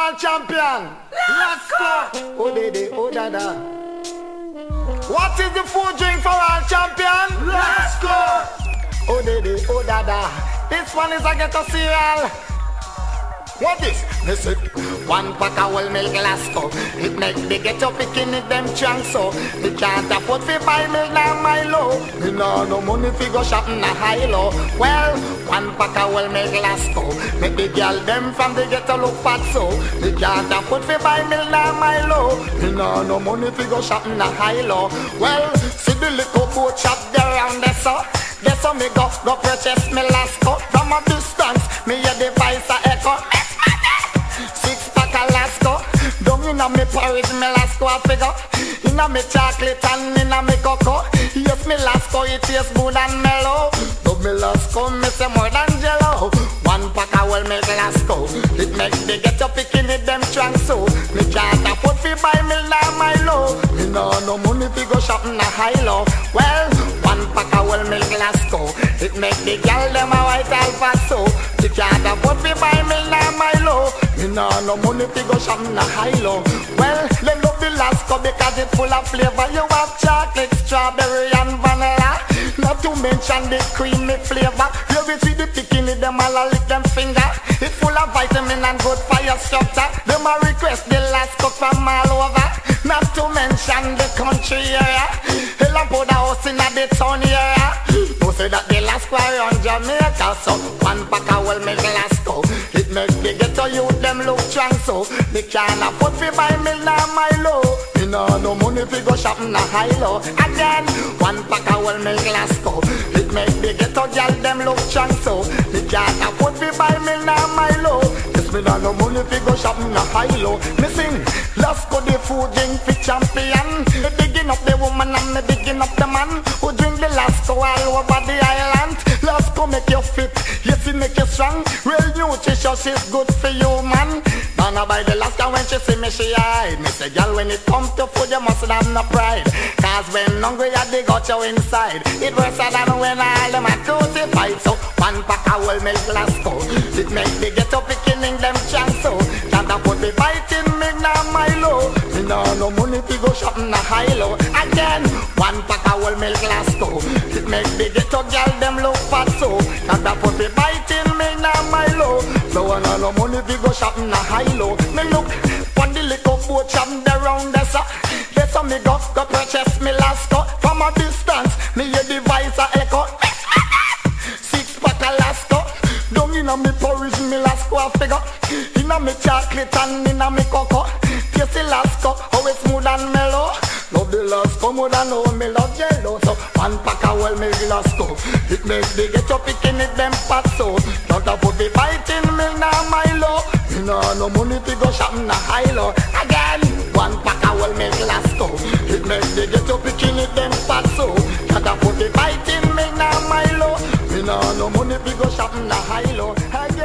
all champion. Let's go. Oh dede, oh dada. What is the food drink for all champion? Let's go. Oh dede, oh dada. This one is a ghetto cereal. What is? Me say, one pack of whole milk Lasco. It make the ghetto picking it them chunks so. Me can't afford to buy milk now Milo. Me no money fi go shopping a high-low. Well, one pack of whole milk Lasco. Make the girl them from the ghetto look fat so. Me can't afford to buy milk now Milo. Me no money fi go shopping a high-low. Well, see the little boat shop there around there so. That's how me go purchase me Lasco. From a distance, me hear the voice a echo. Six pack of Lasco. Down inna me porridge, me Lasco a figure. Inna me chocolate and inna me cocoa. Yes, me Lasco, it tastes good and mellow. But me Lasco, me say more than jello. One pack of whole milk Lasco. It makes the ghetto picking it them strong so. Me can't afford fi buy milk now Milo. Me no money fi go shopping a high-low. Well, one pack of whole milk Lasco. It make the girl them a white alpha so. Me can't afford fi buy milk now Milo. Me no money fi go shopping a high-low. Well, let love the Lasco because it full of flavor. You have chocolate, strawberry and vanilla. Not to mention the creamy flavor. You will see the picking it, them all a lick them finger. It's full of vitamin and good for your structure. Them a request the Lasco from all over. Not to mention the country area. Hell and put a house in the town area. Who say that the Lasco around Jamaica. So one pack of whole milk Lasco. It make the ghetto youth them look strong so. They can't afford to buy milk now Milo. Me no money fi go shopping a high-low. Again, one pack of whole milk Lasco. It make the ghetto girl them look strong so. They can't afford to buy milk now Milo. Yes, me no money fi go shopping a high-low. Me sing Lasco the food drink fi champion. Me digging up the woman and me digging up the man who drink the Lasco all over the island. Lasco make you fit, yes it make you strong. Real nutritious is good for you man. Gonna buy the Lasco when she see me she hide. Me say girl when it comes to food you must have no pride. Cause when hungry you dig out your inside. It worse than when all them are crucified. So one pack of whole milk Lasco. It make the ghetto picking in them chance so. Can't afford to fighting me now Milo. Me no money to go shopping a high-low. Again, one pack of whole milk Lasco. It make the ghetto girl them look fat so. Can't afford to fighting me now Milo. So I no money to go shopping a high-low. Me look on the little boat shop there round there so. That's how me go purchase me Lasco. From a distance, me hear the voice a echo. Six pack of Lasco. Down inna me porridge, me Lasco a figure. Inna me chocolate and inna me cocoa. Taste the Lasco, how it's smooth and mellow. Love the Lasco more than how me love jello. So one pack of whole milk Lasco. It makes the ghetto picking it them fat so. Can't afford to fighting milk now Milo. Me no money to go shopping a high-low. Again, one pack of whole milk Lasco. It makes the ghetto picking it them fat so. Can't afford to fighting milk now Milo. Me no money to go shopping a high-low.